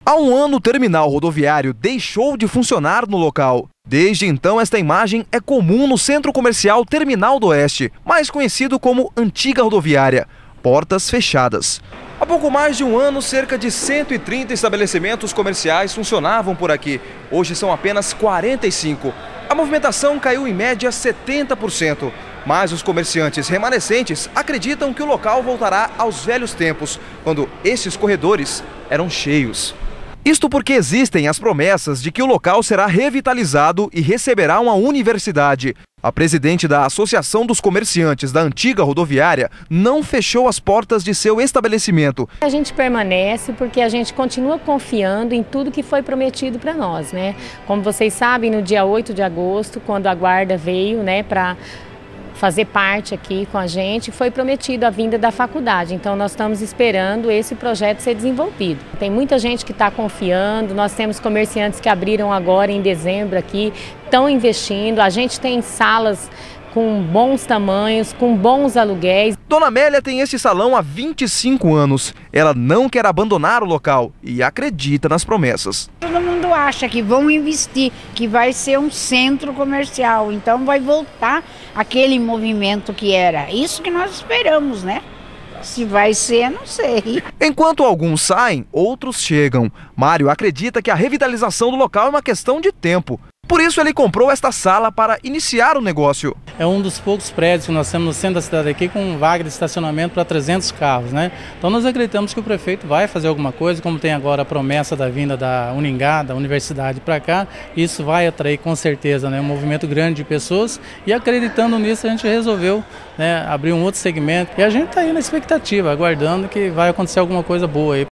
Há um ano, o terminal rodoviário deixou de funcionar no local. Desde então, esta imagem é comum no centro comercial Terminal do Oeste, mais conhecido como Antiga Rodoviária. Portas fechadas. Há pouco mais de um ano, cerca de 130 estabelecimentos comerciais funcionavam por aqui. Hoje são apenas 45. A movimentação caiu em média 70%. Mas os comerciantes remanescentes acreditam que o local voltará aos velhos tempos, quando esses corredores eram cheios. Isto porque existem as promessas de que o local será revitalizado e receberá uma universidade. A presidente da Associação dos Comerciantes da Antiga Rodoviária não fechou as portas de seu estabelecimento. A gente permanece porque a gente continua confiando em tudo que foi prometido para nós, né? Como vocês sabem, no dia 8 de agosto, quando a guarda veio, né, para fazer parte aqui com a gente, foi prometido a vinda da faculdade. Então nós estamos esperando esse projeto ser desenvolvido. Tem muita gente que está confiando, nós temos comerciantes que abriram agora em dezembro aqui, estão investindo, a gente tem salas com bons tamanhos, com bons aluguéis. Dona Amélia tem esse salão há 25 anos. Ela não quer abandonar o local e acredita nas promessas. Todo mundo acha que vão investir, que vai ser um centro comercial, então vai voltar aquele movimento que era. Isso que nós esperamos, né? Se vai ser, não sei. Enquanto alguns saem, outros chegam. Mário acredita que a revitalização do local é uma questão de tempo. Por isso ele comprou esta sala para iniciar o negócio. É um dos poucos prédios que nós temos no centro da cidade aqui com vaga de estacionamento para 300 carros, né? Então nós acreditamos que o prefeito vai fazer alguma coisa, como tem agora a promessa da vinda da Uningá, da universidade para cá, isso vai atrair com certeza, né, um movimento grande de pessoas, e acreditando nisso a gente resolveu, né, abrir um outro segmento e a gente está aí na expectativa, aguardando que vai acontecer alguma coisa boa aí.